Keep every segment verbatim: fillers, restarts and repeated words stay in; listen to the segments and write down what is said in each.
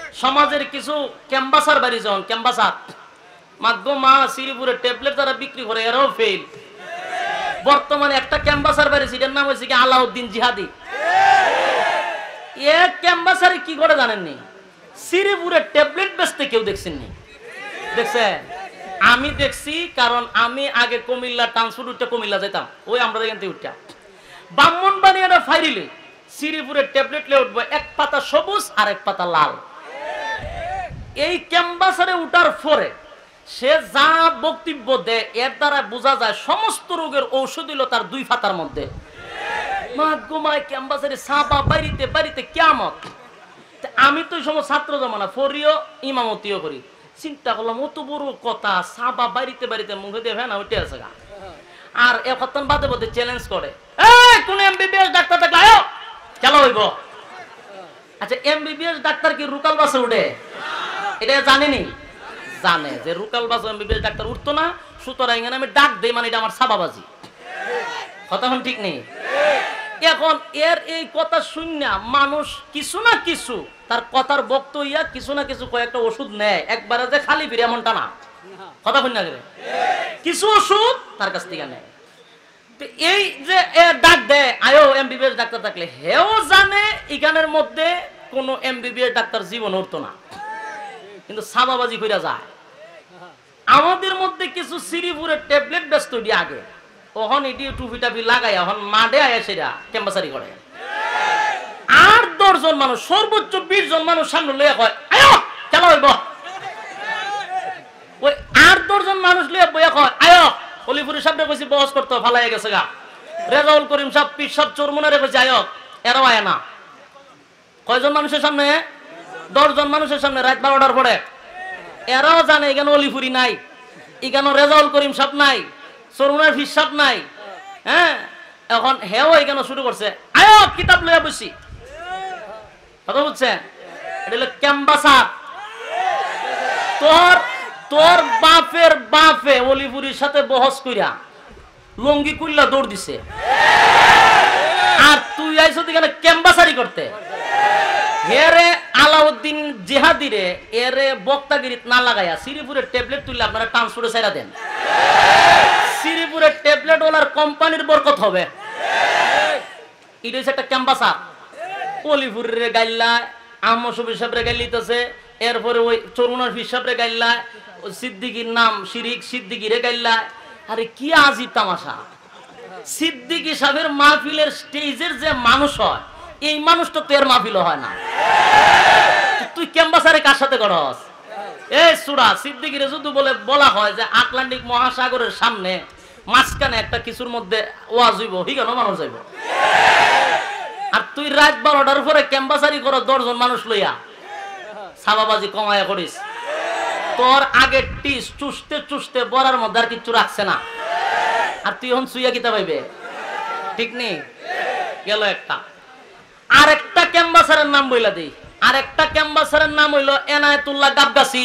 সমাজের কিছু ক্যাম্বাসার বাড়ি যখন ক্যাম্বাসার মাগো মা শ্রীপুরে ট্যাবলেট তারা বিক্রি করে এরাও ফেল। বর্তমানে একটা ক্যাম্বাসার বাড়ি এটার নাম হয়েছে কি আলাউদ্দিন জিহাদি। এক ক্যাম্বাসারে কি করে জানেননি? শ্রীপুরে ট্যাবলেট বেচতে কেউ দেখছেননি? দেখছে? আমি দেখছি, কারণ আমি আগে কুমিল্লা ট্রান্সপোর্ট উঠতে কুমিল্লা যেতাম, ওই আমরা এখান থেকে উঠতাম ব্রাহ্মণবাড়িয়া ফাইরিলে শ্রীপুরে ট্যাবলেট লে উঠবো, এক পাতা সবুজ আর এক পাতা লাল। এই ক্যাম্বাসারে উঠার পরে সে যা বক্তব্য দেয় এর দ্বারা বোঝা যায় সমস্ত রোগের ঔষধ হলো তার দুই পাতার মধ্যে। মা গোমায় ক্যাম্বাসারে সাবা বাড়িতে বাড়িতে কিয়ামত। আমি তো এই সময় ছাত্র জমানা ফরিও ইমামতিও করি, চিন্তা করলাম অত বড় কথা, সাবা বাড়িতে বাড়িতে মুখে দিয়ে ভেনা উঠে আছে গা। আর এখন বাদে বাদে চ্যালেঞ্জ করে, এই কোন এমবিবিএস ডাক্তার থাকলে আয়ো খেলা হইব। আচ্ছা এমবিবিএস ডাক্তার কি রুকাল বাসে উঠে? এটা জানেনি? জানে যে রুকাল বাস এমবিবিএস ডাক্তার উঠতো না, সুতরাং আমি ডাক দেই, মানে এটা আমার সাবাবাজি। কথা এখন ঠিক নেই। এখন এর এই কথা শুননা মানুষ কিছু না কিছু তার কথার বক্ত ইয়া কিছু না কিছু কয়েকটা ওষুধ নেয়, একবারে যে খালি ফিরে এমনটা না। কথা শুন না গেলে কিছু ওষুধ তার কাছ থেকে নেয়। এই যে ডাক দেয় আয়ো এমবিবিএস ডাক্তার থাকলে, হেও জানে এখানের মধ্যে কোনো এমবিবিএস ডাক্তার জীবন উঠতো না, কিন্তু সাবাবাজি কইরা যায়। আমাদের মধ্যে কিছু শ্রীপুরের ট্যাবলেট ব্যস্ত দিয়ে আগে ওহন এটি টুপি টাপি লাগাই এখন মাঠে আয়া সেটা ক্যাম্পাসারি করে। আট দশজন মানুষ সর্বোচ্চ বিশ জন মানুষ সামনে লইয়া কয় আয়ো খেলা হইব। ওই আট দশজন মানুষ লইয়া বইয়া কয় আয়ো অলিপুরের সামনে কইছি বহস করতে ফালাই গেছে গা। রেজাউল করিম সাহেব পিস সব চোরমুনারে কইছে আয়ো, এরাও আয় না। কয়জন মানুষের সামনে? দশজন মানুষের সামনে রাত বারোটার পরে। এরাও জানে এখানে অলিপুরি নাই, এখানে রেজাউল করিম সাহেব নাই, চোরমুনার ফিস সাহেব নাই। হ্যাঁ এখন হেও এখানে শুরু করছে আয়ো কিতাব লইয়া বসি। কথা বুঝছে? এটা হলো ক্যাম্বাসার। তোর তোর বাপের বাপে অলিপুরির সাথে বহস কইরা লঙ্গি কুল্লা দৌড় দিছে, আর তুই আইছো এখানে ক্যাম্বাসারি করতে। হেরে আলাউদ্দিন জিহাদি রে এরে বক্তাগিরিত না লাগাইয়া শ্রীপুরের ট্যাবলেট তুললে আপনারা ট্রান্সপোর্টে ছাইরা দেন। শ্রীপুরের ট্যাবলেট ওলার কোম্পানির বরকত হবে। এটা হচ্ছে একটা ক্যাম্বাসার। অলিপুরের গাইল্লা আহমদ সাহেবরে গাইলিতেছে, এরপরে ওই চরুনার ফিস সাহেবরে গাইল্লা, সিদ্দিকির নাম শিরিক সিদ্দিকিরে গাইল্লা। আরে কি আজিব তামাশা! সিদ্দিকি সাহেবের মাহফিলের স্টেজের যে মানুষ হয় এই মানুষটা তো এর মাহফিল হয় না। তুই ক্যাম্বাসারে কার সাথে করস? এই সুরা সিদ্দিকিরে যদি বলে বলা হয় যে আটলান্টিক মহাসাগরের সামনে মাঝখানে একটা কিছুর মধ্যে ওয়াজ হইব, হিগানো মানুষ যাইব। আর তুই রাত বারোটার উপরে ক্যাম্বাসারি করো দশজন মানুষ লইয়া, সাবাবাজি কমায়া করিস। তোর আগে টিস চুষতে চুষতে বরার মধ্যে আর কিচ্ছু রাখছে না, আর তুই এখন সুইয়া কিতা পাইবে? ঠিক নেই গেল একটা। আর একটা ক্যাম্বাসারের নাম বইলা দেই, আর একটা ক্যাম্বাসারের নাম হইল এনায়েতুল্লাহ গাবগাছি।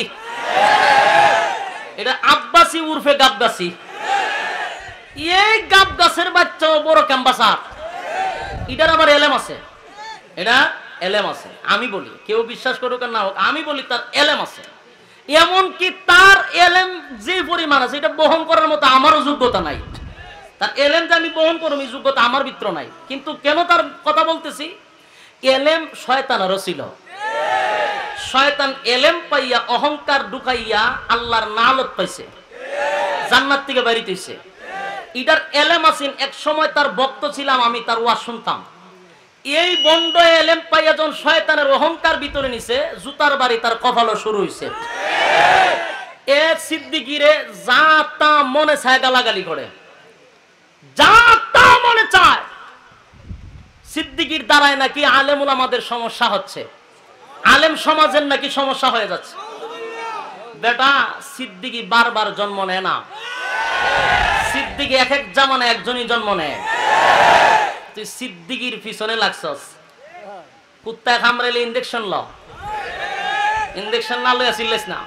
এটা আব্বাসি উর্ফে গাবগাছি। এই গাবগাছের বাচ্চা বড় ক্যাম্বাসার। এটার আবার এলেম আছে, এটা এলেম আছে। আমি বলি কেউ বিশ্বাস করুক না হোক, আমি বলি তার এলেম আছে। এমনকি তার এলেম যে পরিমাণ আছে এটা বহন করার মতো আমারও যোগ্যতা নাই। তার এলেম যে আমি বহন করব এই যোগ্যতা আমার ভিতর নাই। কিন্তু কেন তার কথা বলতেছি? এলেম শয়তানেরও ছিল। শয়তান এলেম পাইয়া অহংকার ঢুকাইয়া আল্লাহর নালত পাইছে, জান্নাত থেকে বাইরে হইছে। এটার এলেম আছেন, এক সময় তার ভক্ত ছিলাম আমি, তার ওয়াজ শুনতাম। এই বন্ড এলেম পাইয়া যখন শয়তানের অহংকার ভিতরে নিছে, জুতার বাড়ি তার কপালও শুরু হইছে। এক সিদ্দিকিরে যা তা মনে চায় গালাগালি করে, যা তা মনে চায়। সিদ্দিকির দ্বারায় নাকি আলেম উলামাদের সমস্যা হচ্ছে, আলেম সমাজের নাকি সমস্যা হয়ে যাচ্ছে। বেটা সিদ্দিকি বারবার জন্ম নেয় না, সিদ্দিকি এক এক জামানে একজনই জন্ম নেয়। তুই সিদ্দিকির পিছনে লাগছস, কুত্তায় কামড়াইলে ইনজেকশন ল, ইনজেকশন না লইয়া চিল্লাইস না।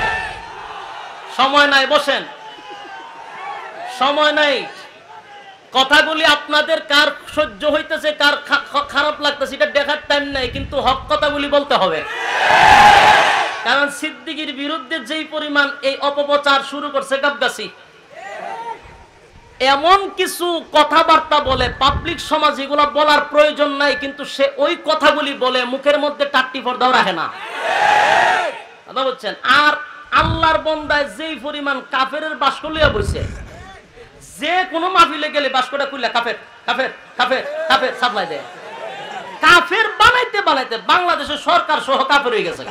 সময় নাই, বসেন, সময় নাই। কথাগুলি আপনাদের কার সহ্য হইতেছে, কার খারাপ লাগতেছে এটা দেখার টাইম নাই, কিন্তু হক কথাগুলি বলতে হবে। কারণ সিদ্দিকীর বিরুদ্ধে যেই পরিমাণ এই অপপ্রচার শুরু করছে গাবগাছি, এমন কিছু কথাবার্তা বলে পাবলিক সমাজ এগুলো বলার প্রয়োজন নাই, কিন্তু সে ওই কথাগুলি বলে মুখের মধ্যে টাট্টি পর্দাও রাখে না। কথা বলছেন। আর আল্লাহর বন্দায় যেই পরিমাণ কাফেরের বাস্ক লইয়া বইছে, যে কোনো মাহফিলে গেলে বাস্কটা খুললে কাফের কাফের কাফের কাফের সাপ্লাই দেয়। কাফের বানাইতে বানাইতে বাংলাদেশের সরকার সহ কাফের হয়ে গেছে।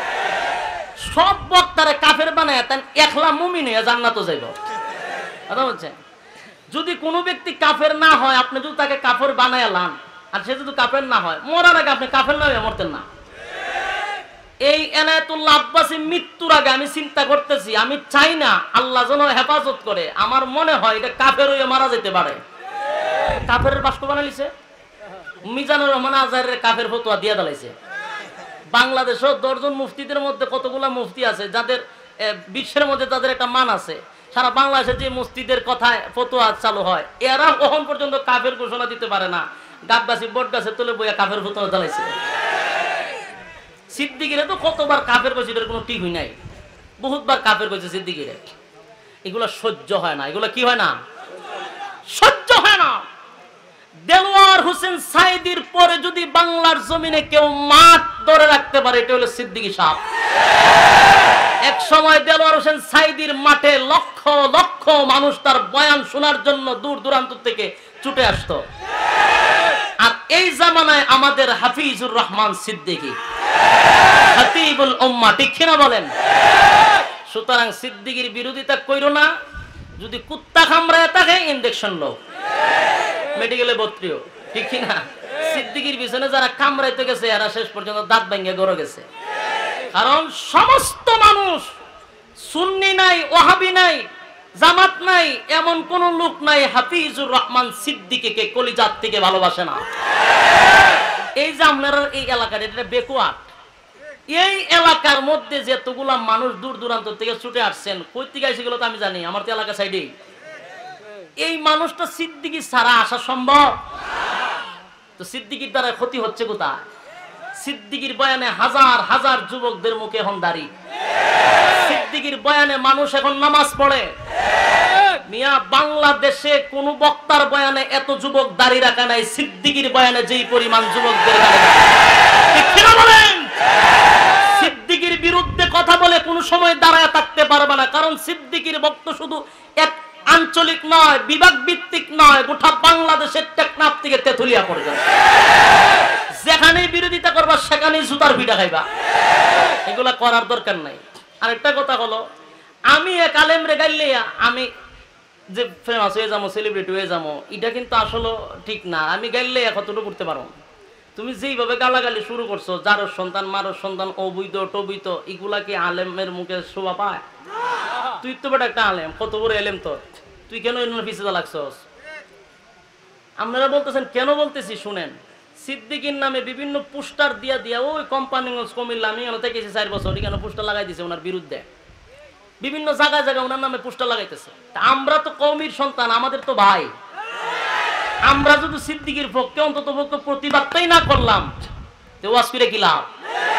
সব বক্তারে কাফের বানায় তাই একলা মুমিন হয়ে জান্নাতে যাইব। কথা বলছেন। যদি কোনো ব্যক্তি কাফের না হয়, আপনি যদি তাকে কাফের বানায় লান, আর সে যদি কাফের না হয়, মরার আগে আপনি কাফের না হয়ে মরতেন না। এই এনায়েতুল্লাহ আব্বাসী মৃত্যুর আগে আমি চিন্তা করতেছি, আমি চাই না আল্লাহ যেন হেফাজত করে। আমার মনে হয় এটা কাফের হয়ে মারা যেতে পারে। কাফের বাস্ক বানাইছে, মিজানুর রহমান আজহারের কাফের ফতোয়া দিয়া দালাইছে। বাংলাদেশও দশজন মুফতিদের মধ্যে কতগুলা মুফতি আছে যাদের বিশ্বের মধ্যে তাদের একটা মান আছে। সারা বাংলাদেশে যে মসজিদের কথায় ফতোয়া চালু হয়, এরা কখন পর্যন্ত কাফের ঘোষণা দিতে পারে না। গাবগাছি বট গাছে তুলে বইয়া কাফের ফতোয়া চালাইছে। সিদ্দিকিরে তো কতবার কাফের কইছে, এটার কোনো ঠিক হই নাই। বহুতবার কাফের কইছে সিদ্দিকিরে। এগুলো সহ্য হয় না। এগুলো কি হয় না? সহ্য হয় না। দেলোয়ার হোসেন সাইদির পরে যদি বাংলার জমিনে কেউ মাঠ ধরে রাখতে পারে, এটা হলো সিদ্দিকী সাহেব। এক সময় দেলোয়ার হোসেন সাইদির মাঠে লক্ষ লক্ষ মানুষ তার বয়ান শোনার জন্য দূর দূরান্ত থেকে ছুটে আসতো। আর এই জামানায় আমাদের হাফিজুর রহমান সিদ্দিকী খতিবুল উম্মাহ, ঠিক কিনা বলেন? সুতরাং সিদ্দিকীর বিরোধিতা কইরো না। যদি কুত্তা কামড়ায় থাকে ইনজেকশন লও, মেডিকেলে ভর্তিও, ঠিক কিনা? সিদ্দিকীর পিছনে যারা কামড়াইতে গেছে এরা শেষ পর্যন্ত দাঁত ভেঙে গড়ে গেছে। কারণ সমস্ত মানুষ, সুন্নি নাই, ওয়াহাবি নাই, জামাত নাই, এমন কোন লোক নাই হাফিজুর রহমান সিদ্দিকীকে কলিজাত থেকে ভালোবাসে না। এই যে আপনারা এই এলাকার এটা বেকুয়াট, এই এলাকার মধ্যে যেতগুলা মানুষ দূর দূরান্ত থেকে ছুটে আসছেন, কই থেকে আসে গেলো তো আমি জানি, আমার তো এলাকা সাইডে। এই মানুষটা সিদ্দিকী ছাড়া আসা সম্ভব? তো সিদ্দিকীর দ্বারা ক্ষতি হচ্ছে কোথায়? সিদ্দিকীর বয়ানে হাজার হাজার যুবকদের মুখে এখন দাড়ি। সিদ্দিকীর বয়ানে মানুষ এখন নামাজ পড়ে। মিয়া, বাংলাদেশে কোন বক্তার বয়ানে এত যুবক দাড়ি রাখা নাই, সিদ্দিকীর বয়ানে যেই পরিমাণ যুবকদের দাড়ি বলেন। সিদ্দিকীর বিরুদ্ধে কথা বলে কোন সময় দাঁড়ায় থাকতে পারবে না, কারণ সিদ্দিকীর বক্তব্য শুধু এক আঞ্চলিক নয়, বিভাগ ভিত্তিক নয়, গোটা বাংলাদেশের টেকনাফ থেকে তেতুলিয়া পর্যন্ত যেখানে বিরোধিতা করবা সেখানেই জুতার পিঠা খাইবা। এগুলা করার দরকার নাই। আরেকটা কথা হলো, আমি এক আলেম রে গাইলে আমি যে ফেমাস হয়ে যাবো, সেলিব্রিটি হয়ে যাবো, এটা কিন্তু আসলে ঠিক না। আমি গাইলে কতটুকু করতে পারো? তুমি যেইভাবে গালাগালি শুরু করছো, যার সন্তান মারো সন্তান, অবৈধ টবৈধ, এগুলা কি আলেমের মুখে শোভা পায়? তুই তো বেটা একটা আলেম, কত বড় এলেম তোর, তুই কেন এর পিছিয়ে লাগছস? আপনারা বলতেছেন কেন বলতেছি শুনেন। সিদ্দিকীর নামে বিভিন্ন পোস্টার দিয়া দিয়া ওই কোম্পানিগঞ্জ কুমিল্লা, আমি এখানে থেকেছি চার বছর, এখানে পোস্টার লাগাই দিছে ওনার বিরুদ্ধে। বিভিন্ন জায়গায় জায়গায় ওনার নামে পোস্টার লাগাইতেছে। আমরা তো কওমির সন্তান, আমাদের তো ভাই। আমরা যদি সিদ্দিকীর পক্ষে অন্তত পক্ষে প্রতিবাদটাই না করলাম, তো ওয়াজ করে কি লাভ?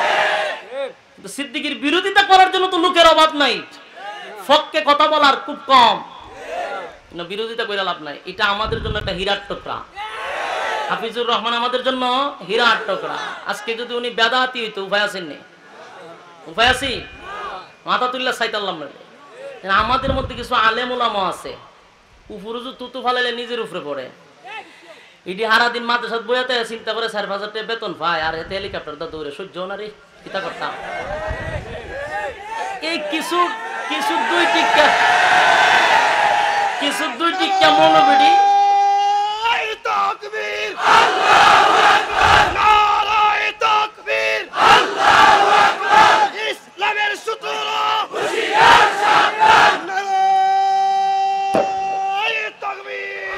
কিন্তু সিদ্দিকীর বিরোধিতা করার জন্য তো লোকের অভাব নাই, পক্ষে কথা বলার খুব কম, বিরোধিতা করে লাভ নাই। এটা আমাদের জন্য একটা হীরার টুকরা। হাফিজুর রহমান আমাদের জন্য হীরার টুকরা। আজকে যদি উনি বেদাতি হইতো, উপায় আছেন নি? উপায় আছি? মাথা তুল্লা সাইতাল্লাম। আমাদের মধ্যে কিছু আলেম উলামা আছে, উপরে যে তুতু ফালাইলে নিজের উপরে পড়ে। এটি হারা দিন মাদ্রাসাত বইয়াতে চিন্তা করে চার হাজার টাকা বেতন পায়, আর এতে হেলিকপ্টার দা দৌড়ে সহ্য না রে, কিতা করতাম। এই কিছু কিছু দুই টিকা কিছু দুই টিকা মনোবিডি তাকবীর, আল্লাহু আকবার, নারায়ে তাকবীর, আল্লাহু আকবার, ইসলামের সূত্র হুশিয়ার সাবধান, নারায়ে তাকবীর।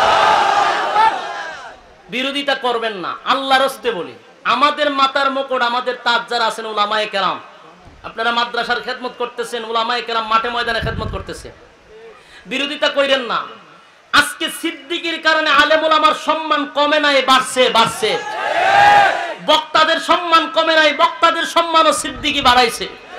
বিরোধিতা করবেন না, আল্লাহর রাস্তে বলি। আমাদের মাতার মুকুট, আমাদের তাজ যারা আছেন উলামায়ে কেরাম, আপনারা মাদ্রাসার খেদমত করতেছেন, উলামায়ে কেরাম মাঠে ময়দানে খেদমত করতেছে, বিরোধিতা কইরেন না। আজকে সিদ্দিকীর কারণে আলেম ওলামার সম্মান কমে নাই, বাড়ছে বাড়ছে। বক্তাদের সম্মান কমে নাই, বক্তাদের সম্মানও সিদ্দিকী বাড়াইছে।